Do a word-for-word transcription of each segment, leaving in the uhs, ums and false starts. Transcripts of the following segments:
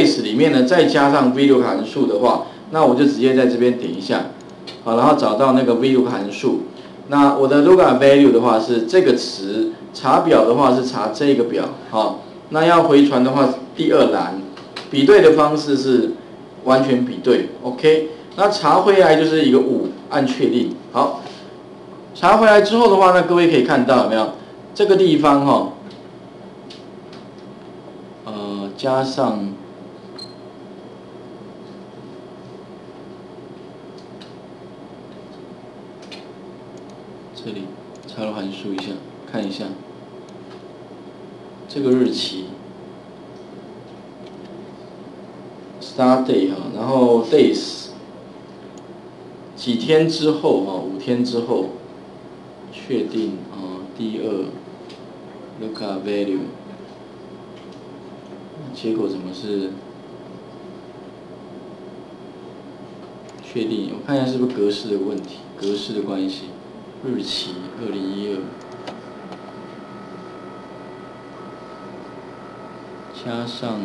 base 里面呢再加上 VLOOKUP 函数的话，那我就直接在这边点一下，好，然后找到那个 VLOOKUP 函数。那我的 lookup value 的话是这个词，查表的话是查这个表，好，那要回传的话第二栏，比对的方式是完全比对 ，OK。那查回来就是一个五，按确定，好。查回来之后的话，那各位可以看到有没有这个地方哈、哦？呃，加上这里插入函数一下，看一下这个日期 ，start day 哈，然后 days 几天之后哈，五天之后。确定啊，第二 lookup value， 结果怎么是确定？我看一下是不是格式的问题，格式的关系。日期二零一二，加上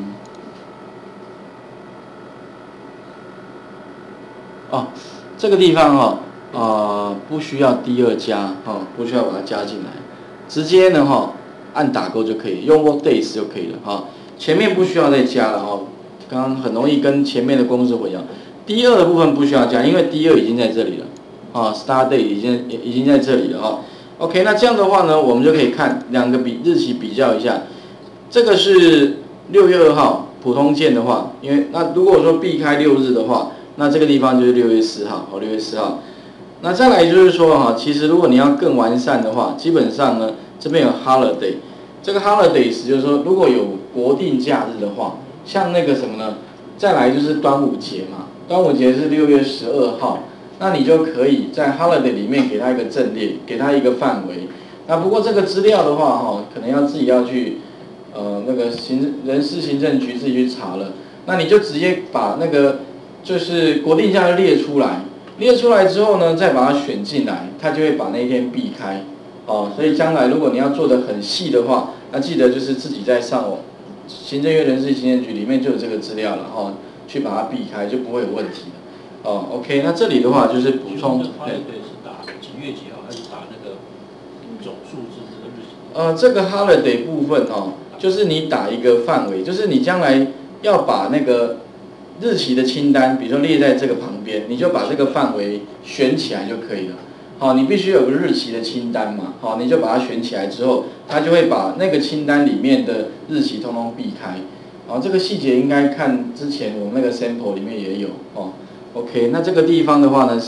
哦，这个地方哦。呃，不需要第二加，哈、哦，不需要把它加进来，直接呢，哈、哦，按打勾就可以，用 work days 就可以了，哈、哦，前面不需要再加了，哈、哦，刚刚很容易跟前面的公式混淆。第二的部分不需要加，因为第二已经在这里了，啊 ，start date 已经已经在这里了，哈、哦。OK， 那这样的话呢，我们就可以看两个比日期比较一下，这个是六月二号，普通件的话，因为那如果说避开六日的话，那这个地方就是六月四号，哦，六月四号。那再来就是说哈，其实如果你要更完善的话，基本上呢，这边有 holiday， 这个 holidays 就是说如果有国定假日的话，像那个什么呢？再来就是端午节嘛，端午节是六月十二号，那你就可以在 holiday 里面给它一个阵列，给它一个范围。那不过这个资料的话哈，可能要自己要去呃那个行人事行政局自己去查了。那你就直接把那个就是国定假日列出来。列出来之后呢，再把它选进来，它就会把那一天避开，哦，所以将来如果你要做得很细的话，那记得就是自己在上网，行政院人事行政局里面就有这个资料了，哦，去把它避开就不会有问题了，哦 ，OK， 那这里的话就是补充， 对，是打几月几号，还是打那个总数字这个日期？ 呃，这个 holiday 部分哦，就是你打一个范围，就是你将来要把那个。日期的清单，比如说列在这个旁边，你就把这个范围选起来就可以了。好，你必须有个日期的清单嘛，好，你就把它选起来之后，它就会把那个清单里面的日期通通避开。好，这个细节应该看之前我们那个 sample 里面也有哦。OK， 那这个地方的话呢。